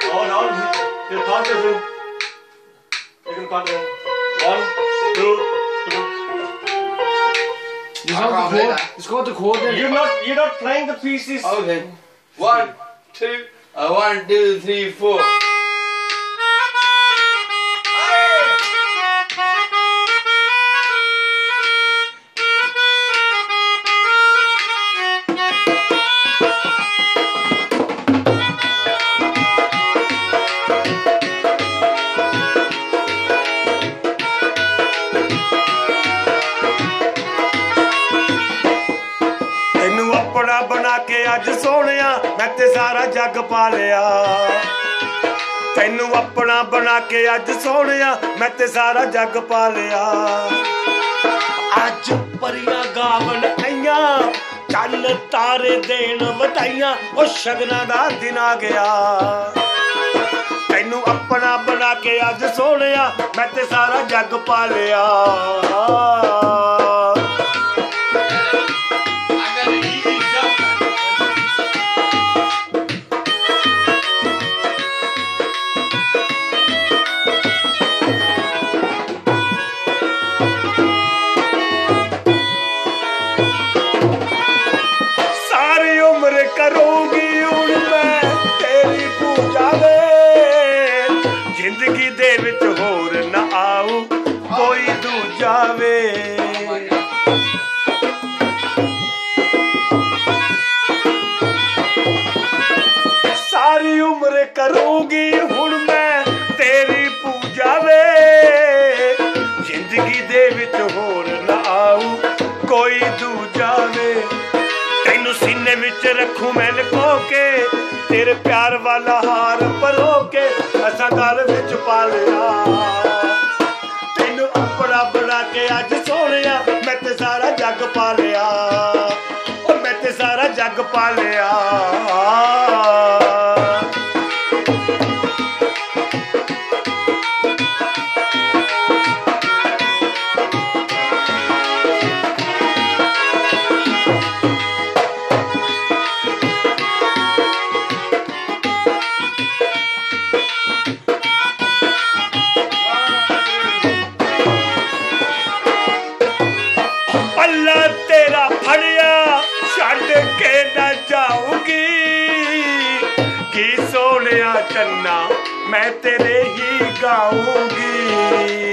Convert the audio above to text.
Hold on. You count this in. You can count in. 1, 2, 3. It's got the chord in it. You're not playing the pieces. Okay. 1, 2. 1, 2, 3, 4. बना के अज सोहणिया मैं ते सारा जग पा लिया तैनू अपना बना के अज सोहणिया मैं ते सारा जग पा लिया अज परियां गावन आईयां चन्न तारे देन वधाइयां ओ शगना दा दिन आ गया तैनू अपना बना के अज सोहणिया मैं ते सारा जग पा लिया करूंगी हुण मैं तेरी पूजा वे जिंदगी दे विच होर ना आऊ कोई दूजा वे सारी उम्र करूंगी हुण मैं तेरी पूजा वे जिंदगी दे विच होर ना आऊ कोई दूजा वे तैनू सीने विच रखूं मैं लुको के तेरे प्यार वाला हार परो के असा गल विच पा लिया तैनू अपना बना के अज सोहणिया मैं ते सारा जग पा लिया ओ मैं ते सारा जग पा लिया तेरा फड़िया छड़ के न जाऊंगी की सोहणिया चन्ना मैं तेरे ही गाऊंगी